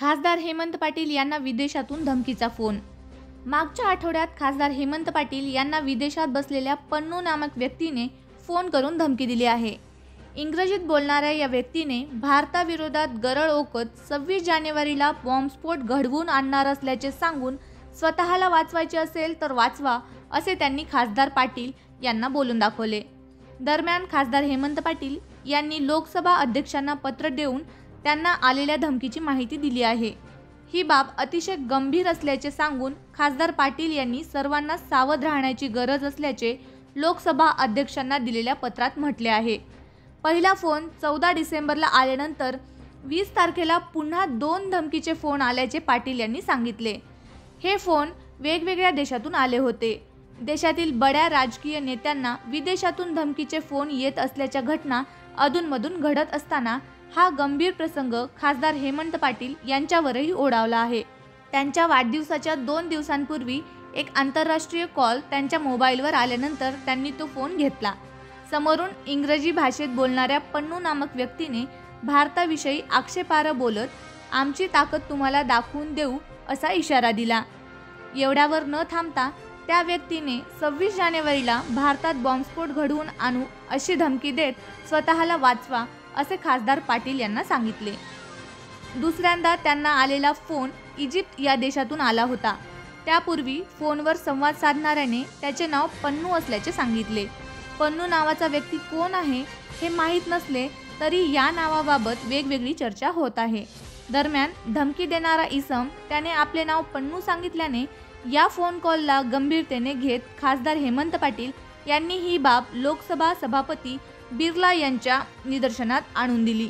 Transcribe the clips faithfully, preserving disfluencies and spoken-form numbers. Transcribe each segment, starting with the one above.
खासदार हेमंत पाटील यांना विदेशातून धमकीचा फोन। मागच्या आठवड्यात खासदार हेमंत पाटील यांना विदेशात बसलेल्या पन्नू नामक व्यक्तीने फोन करून धमकी दिली आहे। इंग्रजीत बोलणाऱ्या या व्यक्तीने भारताविरोधात गरळ ओकत सव्वीस जानेवारीला बॉम्बस्फोट घडवून आणणार असल्याचे सांगून स्वतःला वाचवायचे असेल तर वाचवा असे त्यांनी खासदार पाटील यांना बोलून दाखवले। दरम्यान खासदार हेमंत पाटील यांनी लोकसभा अध्यक्षांना पत्र देऊन त्यांना आलेल्या धमकीची माहिती दिली आहे। ही बाब अतिशय गंभीर असल्याचे सांगून खासदार पाटील यांनी सर्वांना सावध राहण्याची गरज असल्याचे लोकसभा अध्यक्षांना दिलेल्या पत्रात म्हटले आहे। पहिला फोन चौदा डिसेंबरला आल्यानंतर वीस तारखेला पुन्हा दोन धमकीचे फोन आल्याचे पाटील यांनी सांगितले। हे फोन वेगवेगळ्या देशातून आले होते। देशातील बड्या राजकीय नेत्यांना विदेशातून धमकीचे फोन येत असल्याच्या घटना अधूनमधून घडत असताना हा गंभीर प्रसंग खासदार हेमंत पाटील यांच्यावरही ओढावला आहे। त्यांच्या वाढदिवसाच्या दोन दिवसांपूर्वी एक आंतरराष्ट्रीय कॉल त्यांच्या मोबाईलवर आल्यानंतर त्यांनी तो फोन घेतला। समोरून इंग्रजी भाषेत बोलणाऱ्या पन्नू नामक व्यक्तीने भारताविषयी आक्षेपार्ह बोलत आमची ताकद तुम्हाला दाखवून देऊ असा इशारा दिला। एवढ्यावर न थांबता त्या व्यक्तीने सव्वीस जानेवारीला भारतात बॉम्बस्फोट घडवून आणू अशी धमकी देत स्वतःला वाचवा असे खासदार पाटील यांना सांगितले। दुसऱ्यांदा त्यांना आलेला फोन इजिप्त या देशातून आला होता। त्यापूर्वी फोनवर संवाद साधणाऱ्याने त्याचे नाव पन्नू असल्याचे सांगितले। पन्नू नावाचा व्यक्ती कोण आहे हे माहीत नसले तरी या नावाबाबत वेगवेगळी चर्चा होत आहे। दरम्यान धमकी देणारा इसम त्याने आपले नाव पन्नू सांगितल्याने या फोन कॉलला गंभीरतेने घेत खासदार हेमंत पाटील यांनी ही बाब लोकसभा सभापती बिर्ला यांच्या निदर्शनात आणून दिली।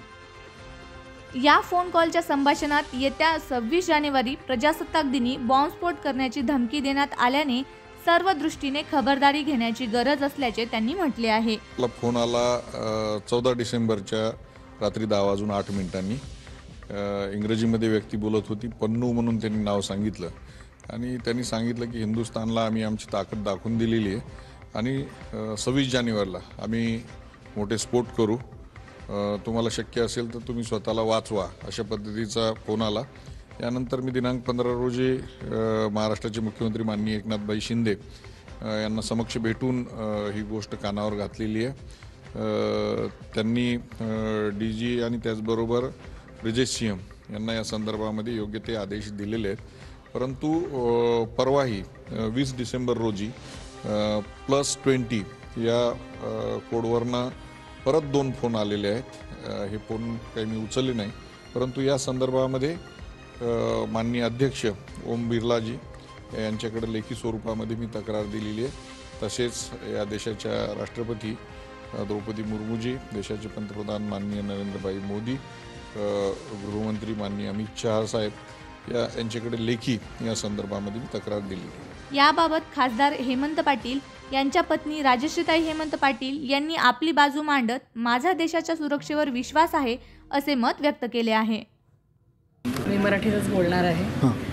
या फोन कॉलच्या संभाषणात येत्या सव्वीस जानेवारी प्रजासत्ताक दिनी बॉम्बस्फोट करण्याची धमकी देण्यात आल्याने सर्व दृष्टीने खबरदारी घेण्याची गरज असल्याचे त्यांनी म्हटले आहे। फोन आला चौदा डिसेंबरच्या रात्री दहा वाजून आठ मिनिटांनी। इंग्रजीमध्ये व्यक्ती बोलत होती, पन्नू म्हणून त्यांनी नाव सांगितलं आणि त्यांनी सांगितलं की हिंदुस्थानला आम्ही आमची ताकद दाखवून दिलेली आहे आणि सव्वीस जानेवारीला आम्ही मोठे स्फोट करू, तुम्हाला शक्य असेल तर तुम्ही स्वतःला वाचवा अशा पद्धतीचा फोन आला। यानंतर मी दिनांक पंधरा रोजी महाराष्ट्राचे मुख्यमंत्री माननीय एकनाथभाई शिंदे यांना समक्ष भेटून ही गोष्ट कानावर घातलेली आहे। त्यांनी डी जी आणि त्याचबरोबर ब्रिजेश सिंह यांना या संदर्भामध्ये योग्य ते आदेश दिलेले आहेत। परंतु परवाही वीस डिसेंबर रोजी प्लस ट्वेंटी या कोडवरनं परत दोन फोन आलेले आहेत। हे फोन काही मी उचलले नाही, परंतु या संदर्भामध्ये माननीय अध्यक्ष ओम बिर्लाजी यांच्याकडे लेखी स्वरूपामध्ये मी तक्रार दिलेली आहे। तसेच या देशाच्या राष्ट्रपती द्रौपदी मुर्मूजी, देशाचे पंतप्रधान माननीय नरेंद्रभाई मोदी, गृहमंत्री माननीय अमित शहा साहेब या यांच्याकडे लेखी या संदर्भामध्ये मी तक्रार दिली। याबाबत खासदार हेमंत पाटील यांच्या पत्नी राजश्रीताई हेमंत पाटील यांनी आपली बाजू मांडत माझा देशाच्या सुरक्षेवर विश्वास आहे असे मत व्यक्त केले आहे। मी मराठीतच बोलणार आहे।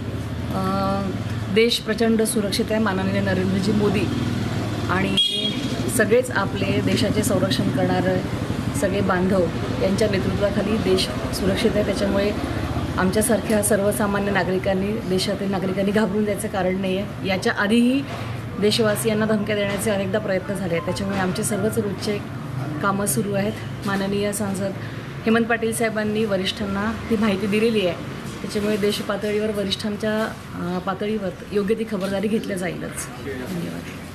देश प्रचंड सुरक्षित आहे। माननीय नरेंद्रजी मोदी आणि सगळेच आपले देशाचे संरक्षण करणारे सगळे बांधव यांच्या नेतृत्वाखाली देश सुरक्षित आहे। त्याच्यामुळे आमच्यासारख्या सर्वसामान्य नागरिकांनी, देशातील नागरिकांनी घाबरून जायचं कारण नाही आहे। याच्या आधीही देशवासियांना धमक्या देण्याचे अनेकदा प्रयत्न झाले आहेत। त्याच्यामुळे आमचे सर्वच रोजचे कामं सुरू आहेत। माननीय सांसद हेमंत पाटील साहेबांनी वरिष्ठांना ती माहिती दिलेली आहे। त्याच्यामुळे देश पातळीवर वरिष्ठांच्या पातळीवर योग्य ती खबरदारी घेतली जाईलच। धन्यवाद।